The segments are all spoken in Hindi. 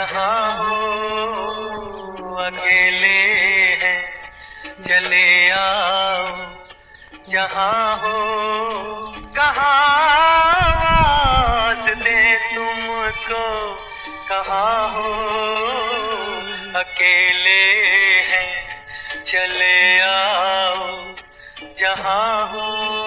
जहाँ हो अकेले हैं चले आओ, जहाँ हो कहाँ आवाज़ दे तुमको, कहाँ हो अकेले हैं चले आओ, जहाँ हो।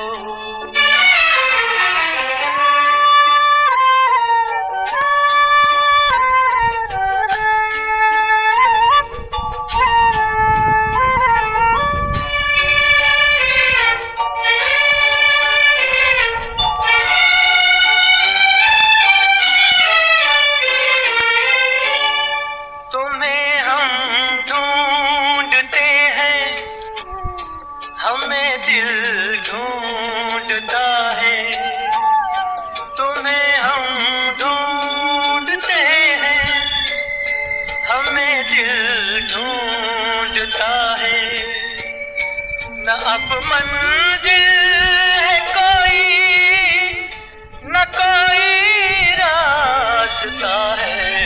हमें दिल ढूंढता है, तुम्हें हम ढूंढते हैं, हमें दिल ढूंढता है। न अब मंजिल है कोई, न कोई रास्ता है,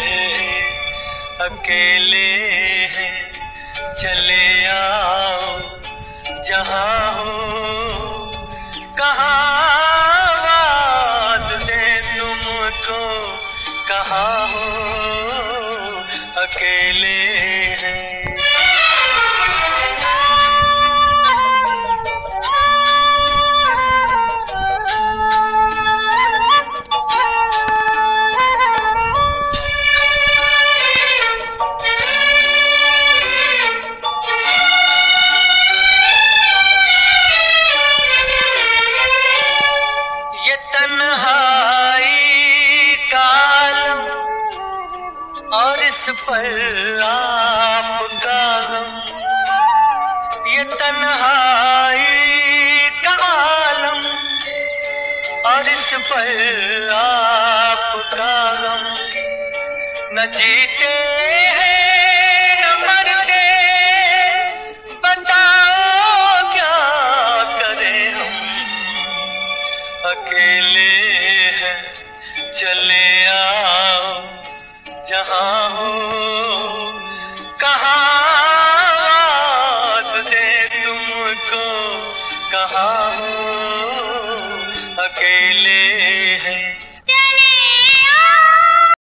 अकेले हैं चले आओ, जहाँ हो कहाँ आवाज़ दे तुमको, कहाँ हो अकेले हैं। और इस पर आपका गम, ये तन्हाई का आलम, और इस पर आपका गम। न जीते हैं न मरते, बताओ क्या करें हम, अकेले हैं चले आओ, जहाँ